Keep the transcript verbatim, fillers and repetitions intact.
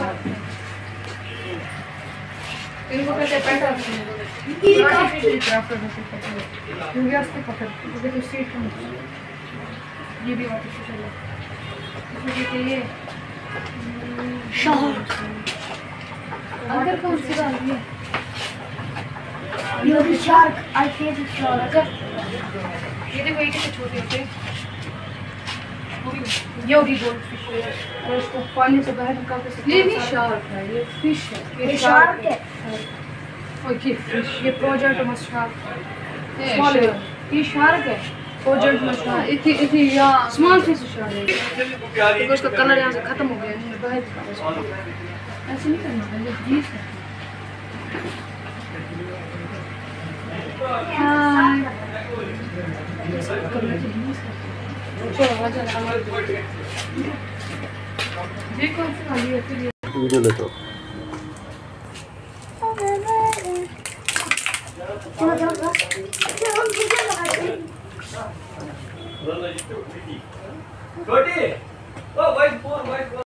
इनको कहते हैं पैटर्न ये भी आर्टिफिशियल है। इसमें कहते हैं ये शार्क। अंदर कौन सी बात है? ये भी शार्क। आई फेवरेट शार्क। ये देखो ये कितने छोटे होते हैं। ये होगी गोल्ड फिश और इसको पानी से बाहर निकाल के सकते हैं। ये नहीं शार्क है, ये फिश है। ये शार्क है। और ये फिश, ये प्रोजेक्ट मस्टार्क स्मॉल है। ये शार्क है, प्रोजेक्ट मस्टार्क। इतनी इतनी या स्मॉल फिश शार्क है क्योंकि उसका कलर यहाँ से खत्म हो गया है। बाहर ऐसे नहीं करना है, ये जीस है। हाय चलो आ जा। ये कौन सी वाली है फिर? वीडियो लेता हूँ। चलो चलो चलो हम वीडियो लगाते हैं। छोटी ओ वाइट फोन वाइट